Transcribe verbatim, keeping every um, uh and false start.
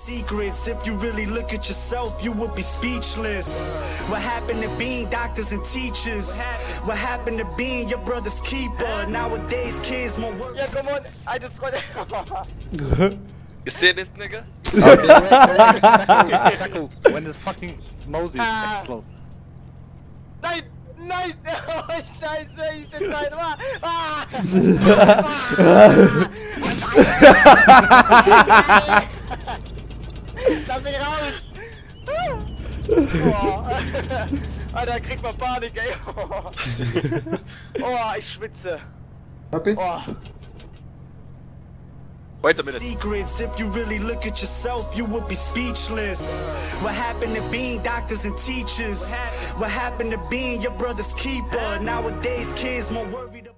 Secrets, if you really look at yourself, you would be speechless. What happened to being doctors and teachers? What happened to being your brother's keeper? Nowadays, kids more work. Yeah, come on, I just got You see this nigga? Tackle when this fucking Moses Ah. explodes. Nein! Nein! Oh, Scheiße, ich sitze halt immer! Ah! Lass mich raus! Oh. Alter, kriegt man Panik, ey! Oh, ich schwitze! Happy? Oh. Wait a minute. Secrets, if you really look at yourself, you would be speechless. What happened to being doctors and teachers? What happened to being your brother's keeper? Nowadays, kids more worried about